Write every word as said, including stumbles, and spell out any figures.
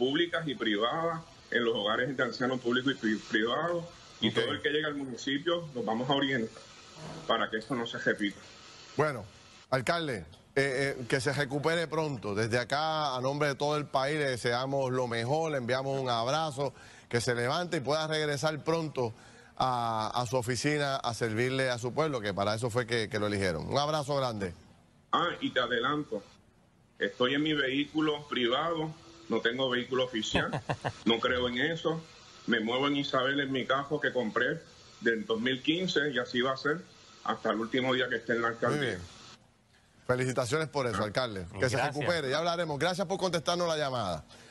públicas y privadas, en los hogares de ancianos públicos y privados, y okay. todo el que llega al municipio nos vamos a orientar para que esto no se repita. Bueno, alcalde, eh, eh, que se recupere pronto. Desde acá, a nombre de todo el país, le deseamos lo mejor, le enviamos un abrazo, que se levante y pueda regresar pronto a, a su oficina a servirle a su pueblo, que para eso fue que, que lo eligieron. Un abrazo grande. Ah, y te adelanto, estoy en mi vehículo privado, no tengo vehículo oficial, no creo en eso, me muevo en Isabel en mi carro que compré del dos mil quince y así va a ser hasta el último día que esté en la alcaldía. Muy bien. Felicitaciones por eso, alcalde. Que Gracias. se recupere, ya hablaremos. Gracias por contestarnos la llamada.